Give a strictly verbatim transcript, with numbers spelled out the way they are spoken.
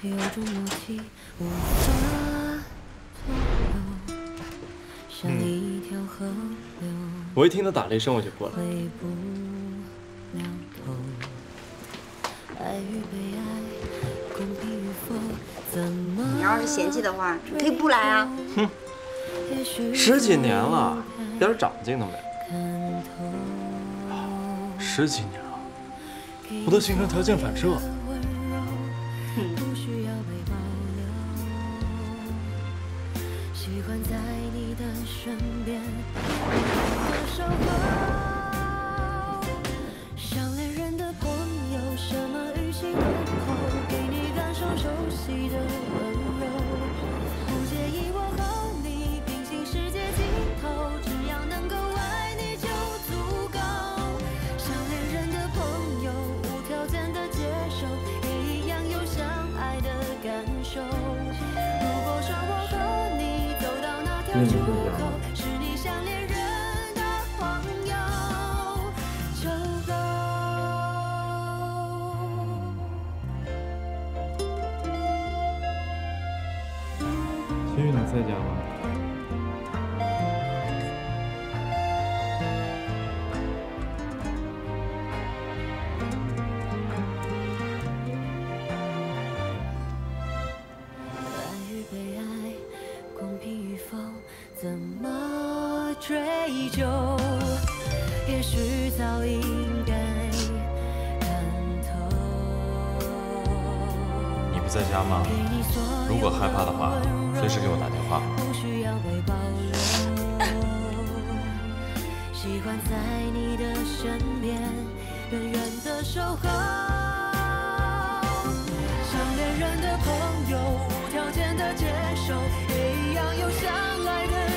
我一听到打雷声我就过来。 你要是嫌弃的话，你可以不来啊。 哼，十几年了，一点长进都没有。十几年了，我都形成条件反射。 嗯。 那你回家了？秦宇，你在家吗？ 怎么追究？也许早应该看透。 你不在家吗？如果害怕的话，随时给我打电话。 不需要被保留。喜欢在你的身边，远远的守候。像恋人的朋友，无条件的接受，也一样有相爱的。